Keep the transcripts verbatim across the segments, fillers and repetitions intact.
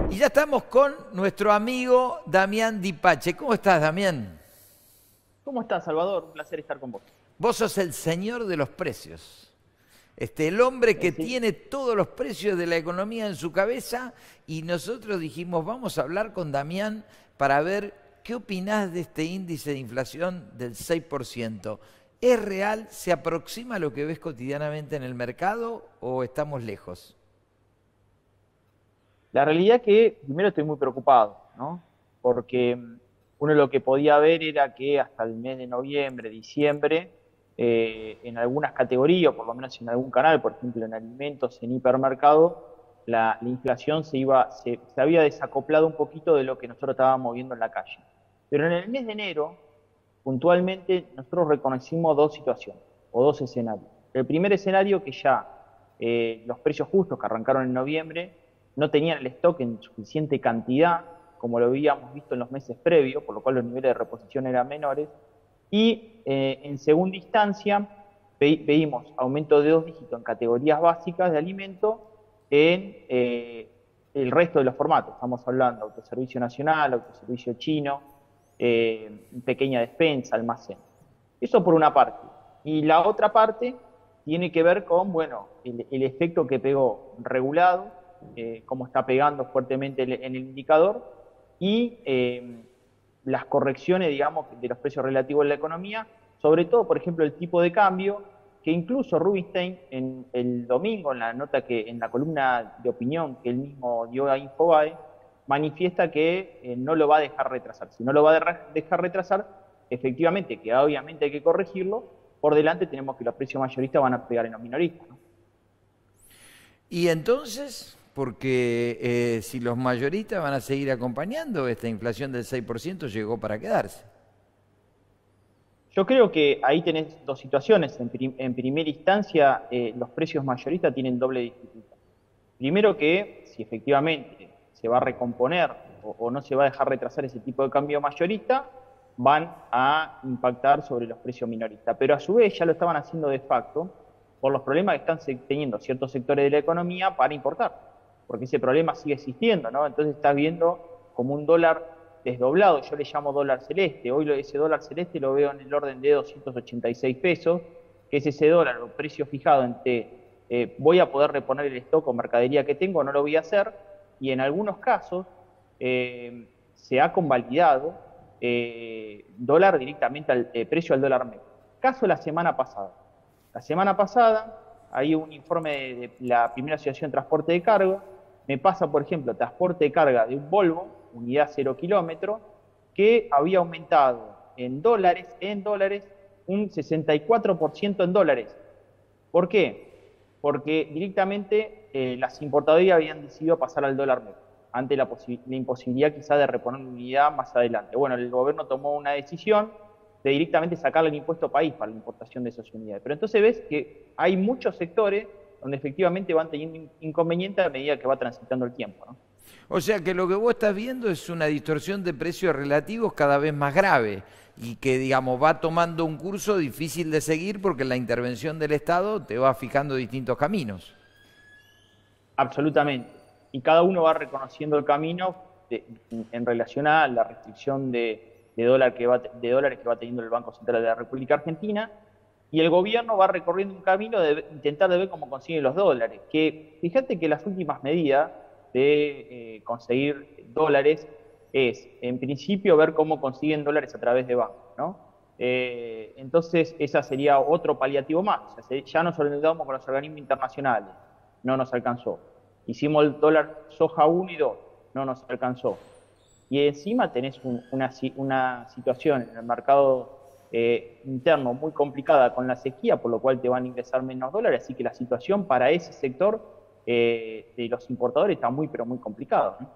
Y ya estamos con nuestro amigo Damián Di Pace. ¿Cómo estás, Damián? ¿Cómo estás, Salvador? Un placer estar con vos. Vos sos el señor de los precios. Este, el hombre que Eh, sí. tiene todos los precios de la economía en su cabeza, y nosotros dijimos, vamos a hablar con Damián para ver qué opinás de este índice de inflación del seis por ciento. ¿Es real? ¿Se aproxima a lo que ves cotidianamente en el mercado o estamos lejos? La realidad es que primero estoy muy preocupado, ¿no? Porque mm, uno lo que podía ver era que hasta el mes de noviembre, diciembre, eh, en algunas categorías, por lo menos en algún canal, por ejemplo en alimentos, en hipermercado, la, la inflación se iba, se, se había desacoplado un poquito de lo que nosotros estábamos viendo en la calle. Pero en el mes de enero, puntualmente, nosotros reconocimos dos situaciones o dos escenarios. El primer escenario que ya eh, los precios justos que arrancaron en noviembre no tenían el stock en suficiente cantidad, como lo habíamos visto en los meses previos, por lo cual los niveles de reposición eran menores. Y eh, en segunda instancia, ve veíamos aumento de dos dígitos en categorías básicas de alimento en eh, el resto de los formatos. Estamos hablando de autoservicio nacional, autoservicio chino, eh, pequeña despensa, almacén. Eso por una parte. Y la otra parte tiene que ver con, bueno, el, el efecto que pegó regulado, eh, cómo está pegando fuertemente en el indicador, y eh, las correcciones, digamos, de los precios relativos en la economía, sobre todo, por ejemplo, el tipo de cambio, que incluso Rubinstein en el domingo, en la nota que, en la columna de opinión que él mismo dio a Infobae, manifiesta que eh, no lo va a dejar retrasar. Si no lo va a dejar retrasar, efectivamente, que obviamente hay que corregirlo, por delante tenemos que los precios mayoristas van a pegar en los minoristas, ¿no? Y entonces, porque eh, si los mayoristas van a seguir acompañando, esta inflación del seis por ciento llegó para quedarse. Yo creo que ahí tenés dos situaciones. En, prim en primera instancia, eh, los precios mayoristas tienen doble dificultad. Primero que, si efectivamente se va a recomponer o, o no se va a dejar retrasar ese tipo de cambio mayorista, van a impactar sobre los precios minoristas. Pero a su vez ya lo estaban haciendo de facto por los problemas que están teniendo ciertos sectores de la economía para importar, porque ese problema sigue existiendo, ¿no? Entonces estás viendo como un dólar desdoblado, yo le llamo dólar celeste. Hoy ese dólar celeste lo veo en el orden de doscientos ochenta y seis pesos, que es ese dólar o precio fijado entre eh, voy a poder reponer el stock o mercadería que tengo, no lo voy a hacer, y en algunos casos eh, se ha convalidado eh, dólar directamente al eh, precio al dólar medio. Caso la semana pasada. La semana pasada hay un informe de la primera asociación de transporte de carga, me pasa, por ejemplo, transporte de carga de un Volvo, unidad cero kilómetro, que había aumentado en dólares, en dólares, un sesenta y cuatro por ciento en dólares. ¿Por qué? Porque directamente eh, las importadoras habían decidido pasar al dólar medio, ante la, la imposibilidad quizá de reponer la unidad más adelante. Bueno, el gobierno tomó una decisión de directamente sacarle el impuesto país para la importación de esas unidades. Pero entonces ves que hay muchos sectores donde efectivamente van teniendo inconvenientes a medida que va transitando el tiempo, ¿no? O sea que lo que vos estás viendo es una distorsión de precios relativos cada vez más grave y que, digamos, va tomando un curso difícil de seguir porque la intervención del Estado te va fijando distintos caminos. Absolutamente. Y cada uno va reconociendo el camino de, en relación a la restricción de, de, dólar que va, de dólares que va teniendo el Banco Central de la República Argentina, y el gobierno va recorriendo un camino de intentar de ver cómo consigue los dólares. Que fíjate que las últimas medidas de eh, conseguir dólares es, en principio, ver cómo consiguen dólares a través de bancos, ¿no? Eh, entonces, esa sería otro paliativo más. O sea, ya nos endeudamos con los organismos internacionales, no nos alcanzó. Hicimos el dólar soja uno y dos, no nos alcanzó. Y encima tenés un, una, una situación en el mercado eh, interno muy complicada con la sequía, por lo cual te van a ingresar menos dólares, así que la situación para ese sector eh, de los importadores está muy, pero muy complicada, ¿no?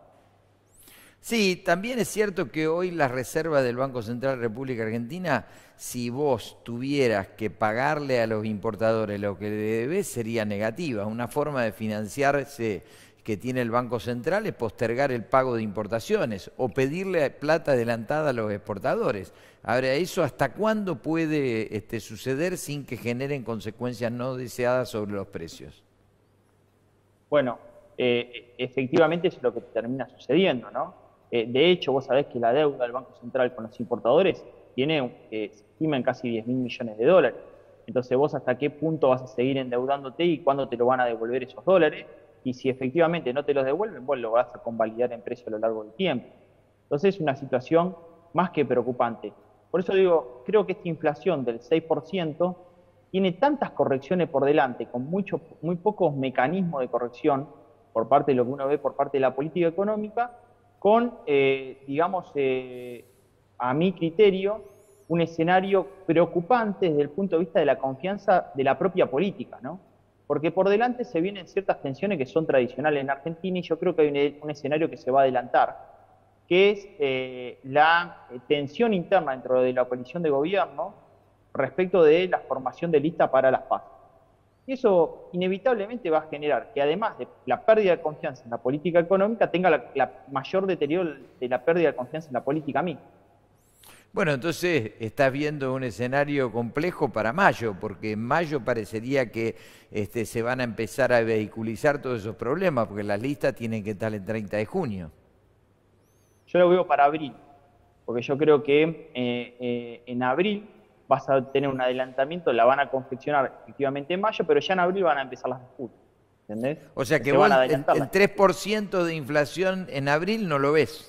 Sí, también es cierto que hoy las reservas del Banco Central de la República Argentina, si vos tuvieras que pagarle a los importadores lo que le debes, sería negativa. Una forma de financiarse que tiene el Banco Central es postergar el pago de importaciones o pedirle plata adelantada a los exportadores. Ahora, ¿eso hasta cuándo puede este, suceder sin que generen consecuencias no deseadas sobre los precios? Bueno, eh, efectivamente es lo que termina sucediendo, ¿no? Eh, de hecho, vos sabés que la deuda del Banco Central con los importadores tiene, eh, se estima en casi diez mil millones de dólares. Entonces, vos hasta qué punto vas a seguir endeudándote y cuándo te lo van a devolver esos dólares. Y si efectivamente no te los devuelven, vos lo vas a convalidar en precio a lo largo del tiempo. Entonces, es una situación más que preocupante. Por eso digo, creo que esta inflación del seis por ciento tiene tantas correcciones por delante, con mucho, muy pocos mecanismos de corrección por parte de lo que uno ve por parte de la política económica, con, eh, digamos, eh, a mi criterio, un escenario preocupante desde el punto de vista de la confianza de la propia política, ¿no? Porque por delante se vienen ciertas tensiones que son tradicionales en Argentina y yo creo que hay un, un escenario que se va a adelantar, que es eh, la tensión interna dentro de la coalición de gobierno respecto de la formación de lista para las PASO. Y eso inevitablemente va a generar que además de la pérdida de confianza en la política económica, tenga la, la mayor deterioro de la pérdida de confianza en la política misma. Bueno, entonces estás viendo un escenario complejo para mayo, porque en mayo parecería que este, se van a empezar a vehiculizar todos esos problemas, porque las listas tienen que estar el treinta de junio. Yo lo veo para abril, porque yo creo que eh, eh, en abril vas a tener un adelantamiento, la van a confeccionar efectivamente en mayo, pero ya en abril van a empezar las disputas, ¿entendés? O sea que, que vos el, el tres por ciento de inflación en abril no lo ves.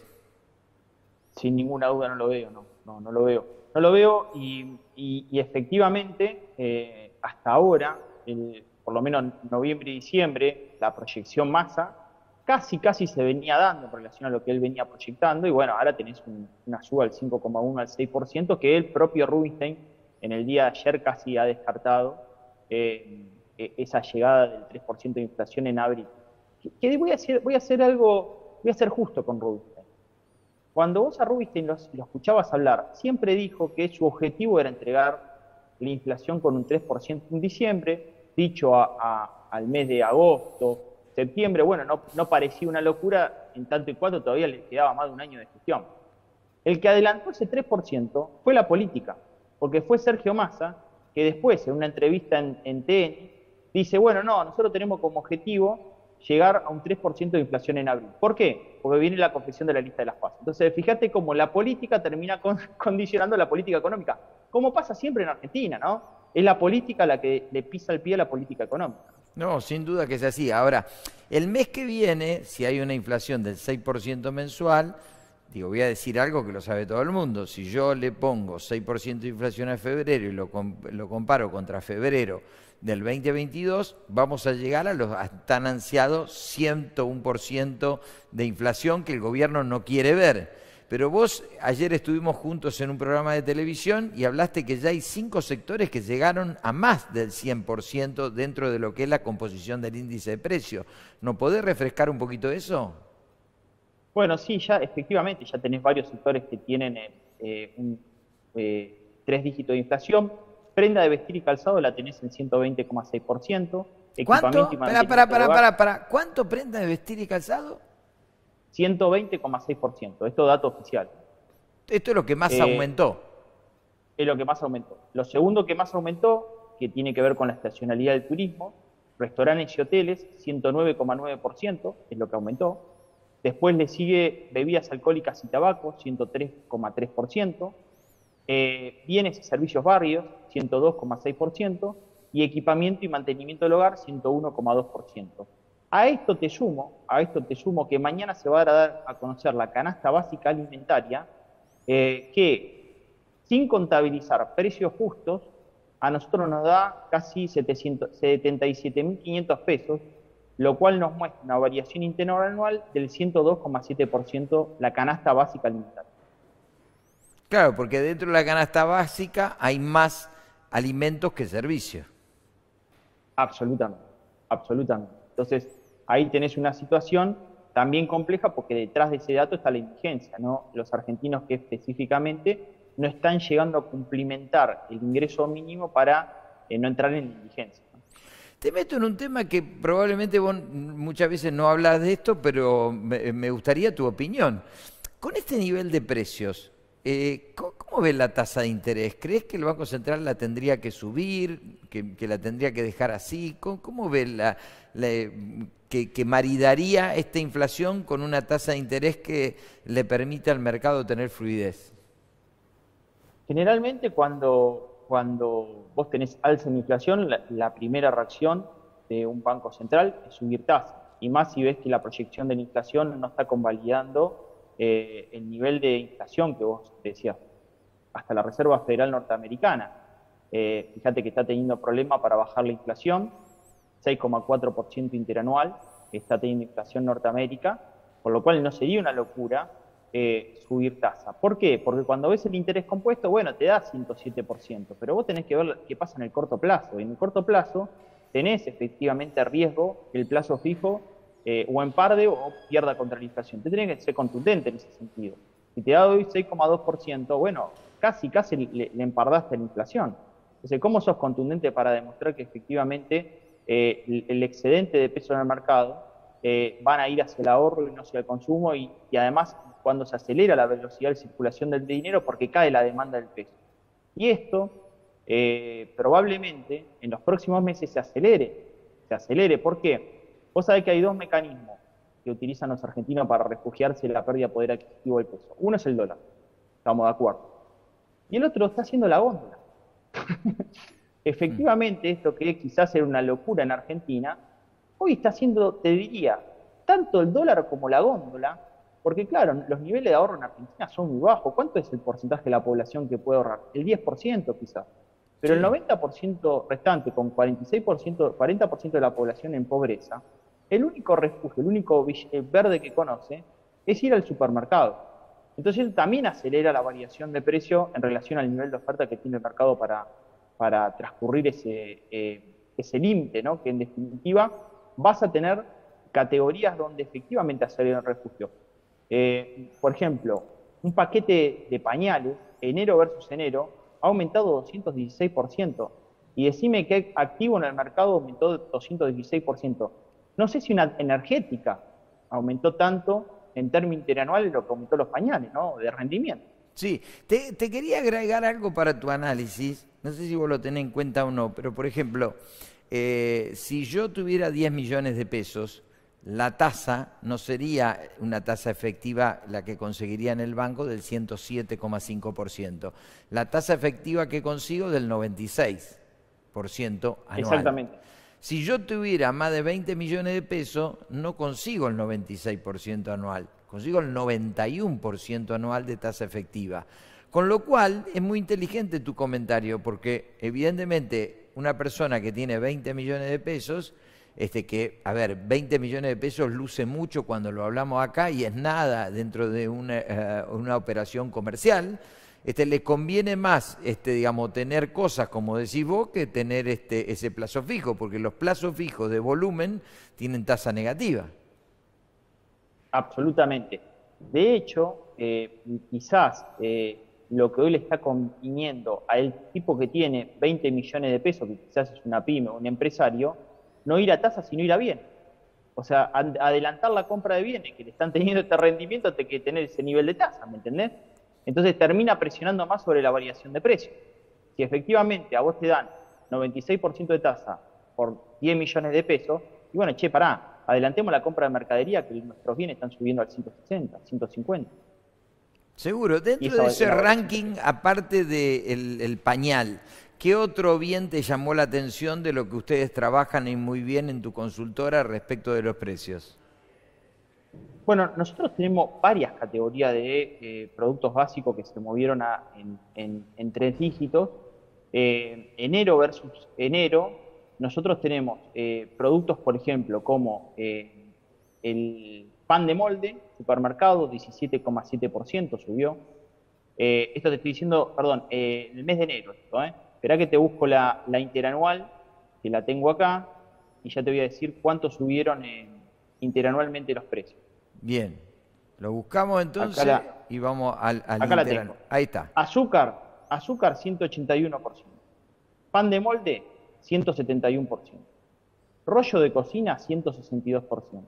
Sin ninguna duda no lo veo, no, no, no lo veo. No lo veo y, y, y efectivamente eh, hasta ahora, el, por lo menos noviembre y diciembre, la proyección Massa casi casi se venía dando en relación a lo que él venía proyectando y bueno, ahora tenés un, una suba del cinco coma uno al seis por ciento que el propio Rubinstein en el día de ayer casi ha descartado eh, esa llegada del tres por ciento de inflación en abril. Que, que voy, a hacer, voy a hacer algo, voy a ser justo con Rubinstein. Cuando vos a Rubinstein lo, lo escuchabas hablar, siempre dijo que su objetivo era entregar la inflación con un tres por ciento en diciembre, dicho a, a, al mes de agosto, septiembre, bueno, no, no parecía una locura, en tanto y cuanto todavía le quedaba más de un año de gestión. El que adelantó ese tres por ciento fue la política, porque fue Sergio Massa, que después, en una entrevista en, en T N, dice, bueno, no, nosotros tenemos como objetivo llegar a un tres por ciento de inflación en abril. ¿Por qué? Porque viene la confección de la lista de las PASO. Entonces, fíjate cómo la política termina con, condicionando la política económica, como pasa siempre en Argentina, ¿no? Es la política la que le pisa el pie a la política económica. No, sin duda que es así. Ahora, el mes que viene, si hay una inflación del seis por ciento mensual, digo, voy a decir algo que lo sabe todo el mundo. Si yo le pongo seis por ciento de inflación a febrero y lo, lo comparo contra febrero del veinte veintidós, vamos a llegar a los tan ansiados ciento uno por ciento de inflación que el gobierno no quiere ver. Pero vos, ayer estuvimos juntos en un programa de televisión y hablaste que ya hay cinco sectores que llegaron a más del cien por ciento dentro de lo que es la composición del índice de precios. ¿No podés refrescar un poquito eso? Bueno, sí, ya efectivamente, ya tenés varios sectores que tienen eh, un, eh, tres dígitos de inflación. Prenda de vestir y calzado la tenés en ciento veinte coma seis por ciento. ¿Cuánto? Para, para, para, para, para. ¿Cuánto prenda de vestir y calzado? ciento veinte coma seis por ciento. Esto es dato oficial. Esto es lo que más eh, aumentó. Es lo que más aumentó. Lo segundo que más aumentó, que tiene que ver con la estacionalidad del turismo, restaurantes y hoteles, ciento nueve coma nueve por ciento, es lo que aumentó. Después le sigue bebidas alcohólicas y tabaco, ciento tres coma tres por ciento. Eh, bienes y servicios varios, ciento dos coma seis por ciento. Y equipamiento y mantenimiento del hogar, ciento uno coma dos por ciento. A esto te sumo, a esto te sumo que mañana se va a dar a conocer la canasta básica alimentaria, eh, que sin contabilizar precios justos, a nosotros nos da casi setenta y siete mil quinientos pesos, lo cual nos muestra una variación interanual del ciento dos coma siete por ciento la canasta básica alimentaria. Claro, porque dentro de la canasta básica hay más alimentos que servicios. Absolutamente, absolutamente. Entonces, ahí tenés una situación también compleja porque detrás de ese dato está la indigencia, ¿no? Los argentinos que específicamente no están llegando a cumplimentar el ingreso mínimo para eh, no entrar en la indigencia, ¿no? Te meto en un tema que probablemente vos muchas veces no hablas de esto, pero me, me gustaría tu opinión. Con este nivel de precios, eh, ¿cómo ¿cómo ves la tasa de interés? ¿Crees que el Banco Central la tendría que subir, que, que la tendría que dejar así? ¿Cómo, cómo ves la, la, que, que maridaría esta inflación con una tasa de interés que le permita al mercado tener fluidez? Generalmente cuando, cuando vos tenés alza en inflación, la, la primera reacción de un banco central es subir tasas. Y más si ves que la proyección de la inflación no está convalidando eh, el nivel de inflación que vos decías. Hasta la Reserva Federal Norteamericana. Eh, fíjate que está teniendo problemas para bajar la inflación, seis coma cuatro por ciento interanual, está teniendo inflación Norteamérica, por lo cual no sería una locura eh, subir tasa. ¿Por qué? Porque cuando ves el interés compuesto, bueno, te da ciento siete por ciento, pero vos tenés que ver qué pasa en el corto plazo. Y en el corto plazo tenés efectivamente riesgo que el plazo fijo eh, o emparde o pierda contra la inflación. Te tenés que ser contundente en ese sentido. Si te da hoy seis coma dos por ciento, bueno, casi, casi le, le empardaste la inflación. Entonces, ¿cómo sos contundente para demostrar que efectivamente eh, el, el excedente de peso en el mercado eh, van a ir hacia el ahorro y no hacia el consumo? Y, y además, cuando se acelera la velocidad de circulación del dinero, porque cae la demanda del peso. Y esto eh, probablemente en los próximos meses se acelere. Se acelere, ¿por qué? Vos sabés que hay dos mecanismos que utilizan los argentinos para refugiarse de la pérdida de poder adquisitivo del peso. Uno es el dólar, estamos de acuerdo. Y el otro está haciendo la góndola. Efectivamente, esto que quizás era una locura en Argentina, hoy está haciendo, te diría, tanto el dólar como la góndola, porque claro, los niveles de ahorro en Argentina son muy bajos. ¿Cuánto es el porcentaje de la población que puede ahorrar? El diez por ciento quizás. Pero sí. El noventa por ciento restante, con cuarenta y seis por ciento, cuarenta por ciento de la población en pobreza, el único refugio, el único verde que conoce es ir al supermercado. Entonces él también acelera la variación de precio en relación al nivel de oferta que tiene el mercado para, para transcurrir ese, eh, ese límite, ¿no? Que en definitiva vas a tener categorías donde efectivamente acelera el refugio. Eh, por ejemplo, un paquete de pañales, enero versus enero, ha aumentado doscientos dieciséis por ciento. Y decime qué activo en el mercado aumentó doscientos dieciséis por ciento. No sé si una energética aumentó tanto en términos interanuales lo que aumentó los pañales, ¿no? De rendimiento. Sí, te, te quería agregar algo para tu análisis, no sé si vos lo tenés en cuenta o no, pero por ejemplo, eh, si yo tuviera diez millones de pesos, la tasa no sería una tasa efectiva la que conseguiría en el banco del ciento siete coma cinco por ciento, la tasa efectiva que consigo del noventa y seis por ciento anual. Exactamente. Si yo tuviera más de veinte millones de pesos, no consigo el noventa y seis por ciento anual, consigo el noventa y uno por ciento anual de tasa efectiva. Con lo cual, es muy inteligente tu comentario, porque evidentemente una persona que tiene veinte millones de pesos, este que, a ver, veinte millones de pesos luce mucho cuando lo hablamos acá y es nada dentro de una, uh, una operación comercial. Este, le conviene más, este, digamos, tener cosas, como decís vos, que tener este, ese plazo fijo, porque los plazos fijos de volumen tienen tasa negativa. Absolutamente. De hecho, eh, quizás eh, lo que hoy le está conviniendo al tipo que tiene veinte millones de pesos, que quizás es una pyme o un empresario, no ir a tasa, sino ir a bien. O sea, adelantar la compra de bienes que le están teniendo este rendimiento antes que tener ese nivel de tasa, ¿me entendés? Entonces termina presionando más sobre la variación de precios. Si efectivamente a vos te dan noventa y seis por ciento de tasa por diez millones de pesos, y bueno, che, pará, adelantemos la compra de mercadería que nuestros bienes están subiendo al ciento sesenta, ciento cincuenta. Seguro, dentro de ese ranking, aparte del el pañal, ¿qué otro bien te llamó la atención de lo que ustedes trabajan y muy bien en tu consultora respecto de los precios? Bueno, nosotros tenemos varias categorías de eh, productos básicos que se movieron a, en, en, en tres dígitos. Eh, enero versus enero, nosotros tenemos eh, productos, por ejemplo, como eh, el pan de molde, supermercado, diecisiete coma siete por ciento subió. Eh, esto te estoy diciendo, perdón, eh, el mes de enero, esto, ¿eh? Esperá que te busco la, la interanual, que la tengo acá, y ya te voy a decir cuánto subieron eh, interanualmente los precios. Bien, lo buscamos entonces la, y vamos al, al acá la tengo. Ahí está. Azúcar, azúcar ciento ochenta y uno por ciento. Pan de molde, ciento setenta y uno por ciento. Rollo de cocina, ciento sesenta y dos por ciento.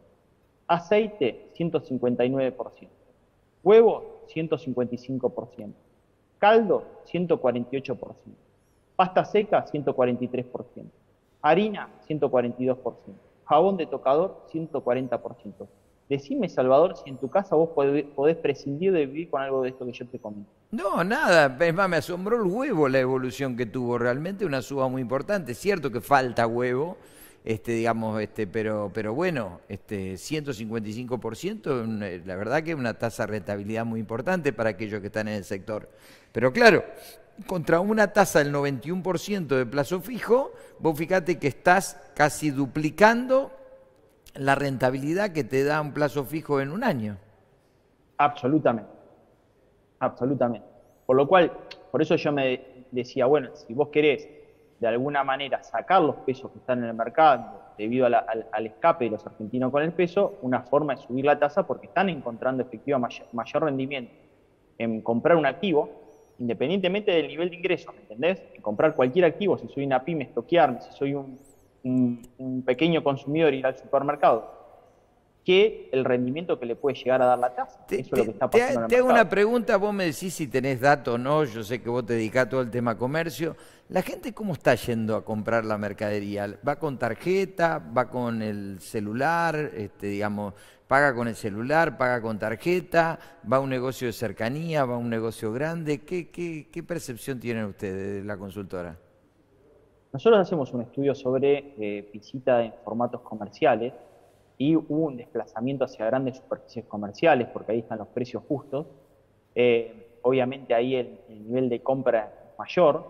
Aceite, ciento cincuenta y nueve por ciento. Huevo, ciento cincuenta y cinco por ciento. Caldo, ciento cuarenta y ocho por ciento. Pasta seca, ciento cuarenta y tres por ciento. Harina, ciento cuarenta y dos por ciento. Jabón de tocador, ciento cuarenta por ciento. Decime, Salvador, si en tu casa vos podés, podés prescindir de vivir con algo de esto que yo te comento. No, nada, es más, me asombró el huevo la evolución que tuvo, realmente una suba muy importante. Es cierto que falta huevo, este, digamos, este, pero, pero bueno, este, ciento cincuenta y cinco por ciento, eh, la verdad que es una tasa de rentabilidad muy importante para aquellos que están en el sector. Pero claro, contra una tasa del noventa y uno por ciento de plazo fijo, vos fíjate que estás casi duplicando la rentabilidad que te da un plazo fijo en un año. Absolutamente, absolutamente. Por lo cual, por eso yo me decía, bueno, si vos querés de alguna manera sacar los pesos que están en el mercado debido a la, al, al escape de los argentinos con el peso, una forma es subir la tasa porque están encontrando efectivo mayor, mayor rendimiento en comprar un activo, independientemente del nivel de ingresos, ¿me entendés? En comprar cualquier activo, si soy una pyme, estoquearme, si soy un, un, un pequeño consumidor, ir al supermercado, que el rendimiento que le puede llegar a dar la tasa. Te, Eso es lo que está te, pasando en el te hago mercado. una pregunta, vos me decís si tenés datos o no, yo sé que vos te dedicás a todo el tema comercio. ¿La gente cómo está yendo a comprar la mercadería? ¿Va con tarjeta? ¿Va con el celular? Este, digamos, ¿paga con el celular? ¿Paga con tarjeta? ¿Va a un negocio de cercanía? ¿Va a un negocio grande? ¿Qué, qué, qué percepción tienen ustedes de la consultora? Nosotros hacemos un estudio sobre eh, visita en formatos comerciales y hubo un desplazamiento hacia grandes superficies comerciales porque ahí están los precios justos. Eh, obviamente ahí el, el nivel de compra es mayor,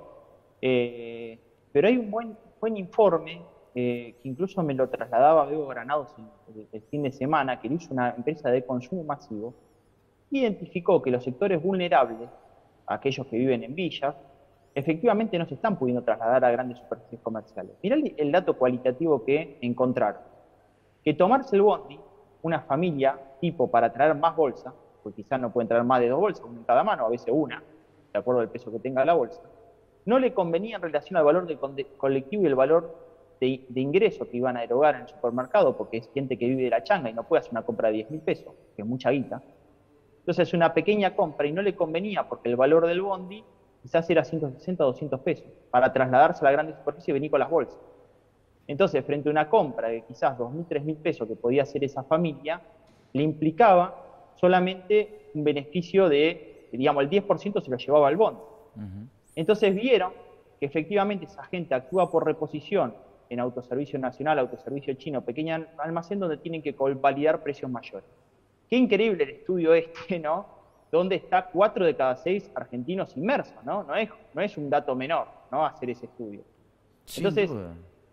eh, pero hay un buen, buen informe eh, que incluso me lo trasladaba Bebo Granados el, el fin de semana, que lo hizo una empresa de consumo masivo, identificó que los sectores vulnerables, aquellos que viven en villas, efectivamente no se están pudiendo trasladar a grandes superficies comerciales. Mirá el, el dato cualitativo que encontraron. Que tomarse el bondi, una familia tipo para traer más bolsa, porque quizás no pueden traer más de dos bolsas, una en cada mano, a veces una, de acuerdo al peso que tenga la bolsa, no le convenía en relación al valor del colectivo y el valor de, de ingreso que iban a erogar en el supermercado, porque es gente que vive de la changa y no puede hacer una compra de diez mil pesos, que es mucha guita. Entonces es una pequeña compra y no le convenía porque el valor del bondi quizás era ciento sesenta o doscientos pesos, para trasladarse a la grande superficie y venir con las bolsas. Entonces, frente a una compra de quizás dos mil, tres mil pesos que podía hacer esa familia, le implicaba solamente un beneficio de, digamos, el diez por ciento se lo llevaba al bono. Uh-huh. Entonces vieron que efectivamente esa gente actúa por reposición en autoservicio nacional, autoservicio chino, pequeño almacén donde tienen que validar precios mayores. Qué increíble el estudio este, ¿no? Donde está cuatro de cada seis argentinos inmersos, ¿no? No es, no es un dato menor, ¿no? Hacer ese estudio. Sin Entonces, duda.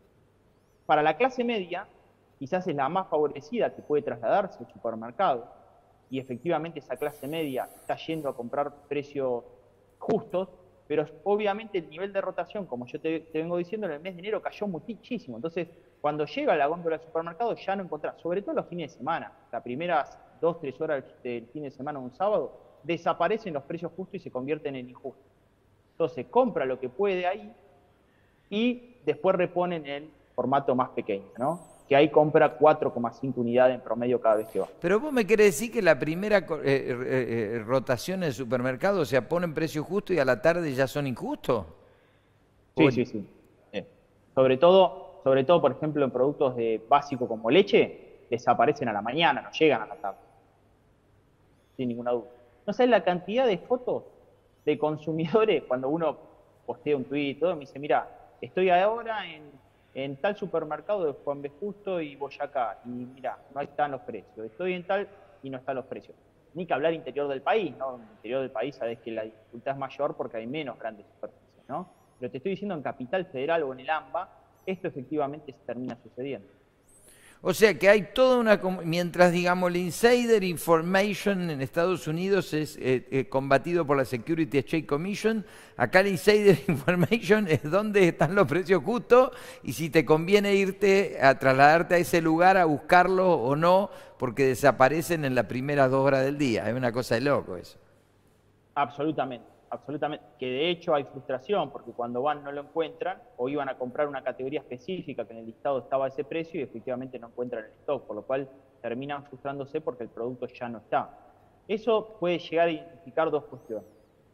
Para la clase media, quizás es la más favorecida que puede trasladarse al supermercado, y efectivamente esa clase media está yendo a comprar precios justos, pero obviamente el nivel de rotación, como yo te, te vengo diciendo, en el mes de enero cayó muchísimo. Entonces, cuando llega a la góndola del supermercado ya no encontrás, sobre todo los fines de semana, las primeras dos, tres horas del fin de semana o un sábado, desaparecen los precios justos y se convierten en injustos. Entonces, compra lo que puede ahí y después reponen el formato más pequeño, ¿no? Que ahí compra cuatro coma cinco unidades en promedio cada vez que va. Pero vos me querés decir que la primera eh, eh, eh, rotación en el supermercado, o sea, ponen precio justo y a la tarde ya son injustos. Sí, sí, sí. Eh, sobre todo, sobre todo, por ejemplo, en productos de básico como leche, desaparecen a la mañana, no llegan a la tarde. Sin ninguna duda. No sé, la cantidad de fotos de consumidores, cuando uno postea un tuit y todo, me dice, mira, estoy ahora en, en tal supermercado de Juan B. Justo y Boyacá, y mira, no están los precios. Estoy en tal y no están los precios. Ni que hablar interior del país, ¿no? En el interior del país sabes que la dificultad es mayor porque hay menos grandes superficies, ¿no? Pero te estoy diciendo en Capital Federal o en el AMBA, esto efectivamente se termina sucediendo. O sea que hay toda una... Mientras, digamos, el Insider Information en Estados Unidos es eh, eh, combatido por la Security Exchange Commission, acá el Insider Information es donde están los precios justos y si te conviene irte a trasladarte a ese lugar a buscarlo o no, porque desaparecen en las primeras dos horas del día. Es una cosa de loco eso. Absolutamente. Absolutamente, que de hecho hay frustración porque cuando van no lo encuentran o iban a comprar una categoría específica que en el listado estaba a ese precio y efectivamente no encuentran el stock, por lo cual terminan frustrándose porque el producto ya no está. Eso puede llegar a identificar dos cuestiones.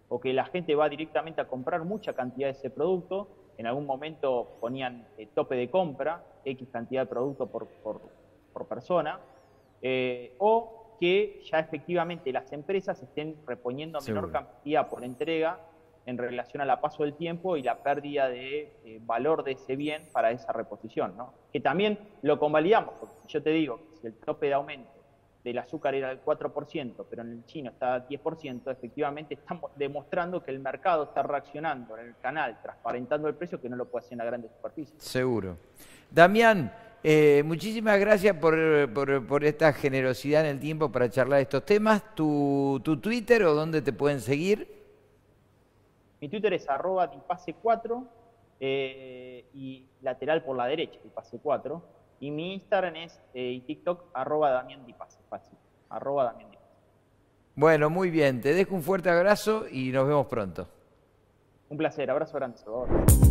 o que la gente va directamente a comprar mucha cantidad de ese producto. En algún momento ponían eh, tope de compra, X cantidad de producto por, por, por persona, eh, o que ya efectivamente las empresas estén reponiendo Seguro. menor cantidad por entrega en relación a la paso del tiempo y la pérdida de eh, valor de ese bien para esa reposición, ¿no? Que también lo convalidamos, porque yo te digo que si el tope de aumento del azúcar era el cuatro por ciento, pero en el chino está diez por ciento, efectivamente estamos demostrando que el mercado está reaccionando en el canal, transparentando el precio, que no lo puede hacer en la grande superficie. Seguro. Damián, eh, muchísimas gracias por, por, por esta generosidad en el tiempo para charlar estos temas. ¿Tu, tu Twitter o dónde te pueden seguir? Mi Twitter es arroba dipase cuatro eh, y lateral por la derecha, dipase cuatro. Y mi Instagram es eh, y TikTok arroba Damián Dipase, fácil, arroba Damián Dipase. Bueno, muy bien. Te dejo un fuerte abrazo y nos vemos pronto. Un placer, abrazo grande, Salvador.